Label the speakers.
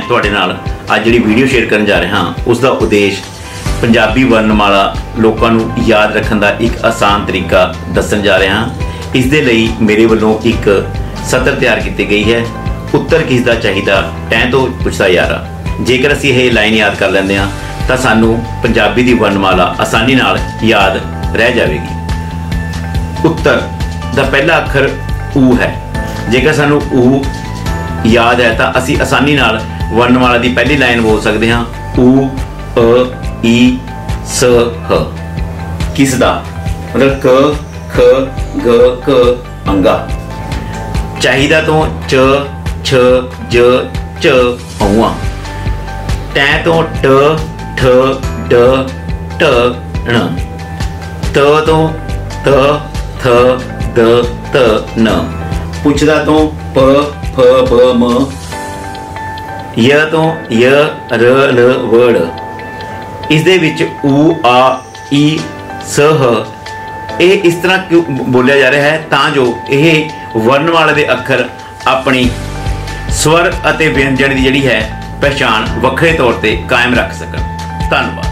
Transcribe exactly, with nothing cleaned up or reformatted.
Speaker 1: ਤੁਹਾਡੇ ਨਾਲ ਅੱਜ ਜਿਹੜੀ ਵੀਡੀਓ ਸ਼ੇਅਰ ਕਰਨ ਜਾ ਰਿਹਾ ਹਾਂ ਉਸ ਦਾ ਉਦੇਸ਼ ਪੰਜਾਬੀ ਵਰਨਮਾਲਾ ਲੋਕਾਂ ਨੂੰ ਯਾਦ ਰੱਖਣ ਦਾ ਇੱਕ ਆਸਾਨ ਤਰੀਕਾ ਦੱਸਣ ਜਾ ਰਿਹਾ ਹਾਂ। ਇਸ ਦੇ ਲਈ ਮੇਰੇ ਵੱਲੋਂ ਇੱਕ ਸਤਰ ਤਿਆਰ ਕੀਤੀ ਗਈ ਹੈ। ਉੱਤਰ ਕਿਸ ਦਾ ਚਾਹੀਦਾ ਤੈਂ ਤੋਂ ਪੁੱਛਦਾ ਯਾਰਾ। ਜੇਕਰ ਅਸੀਂ ਇਹ ਲਾਈਨ ਯਾਦ ਕਰ ਲੈਂਦੇ ਹਾਂ ਤਾਂ ਸਾਨੂੰ ਪੰਜਾਬੀ ਦੀ ਵਰਨਮਾਲਾ ਆਸਾਨੀ ਨਾਲ ਯਾਦ ਰਹਿ ਜਾਵੇਗੀ। ਉੱਤਰ ਦਾ ਪਹਿਲਾ ਅੱਖਰ ਊ ਹੈ। ਜੇਕਰ ਸਾਨੂੰ ਊ याद है तो असी आसानी नाल वर्णमाला की पहली लाइन बोल सकते हाँ ऊ अ ई स ह। किस दा मतलब क ख ग क अंगा। चाहिदा तो च छ ज च औआ। तै तो ट ठ ड ट ण। त तो त थ द त न। पुछदा तो प फ ब म। य तो य र ल वड़। इस दे विच ऊ आ ई स ह ये इस तरह क्यों बोलिया जा रहा है तां जो ये वर्णमाला दे अखर अपनी स्वर अते व्यंजन की जिहड़ी है पहचान वखरे तौर ते कायम रख सकन। धन्यवाद।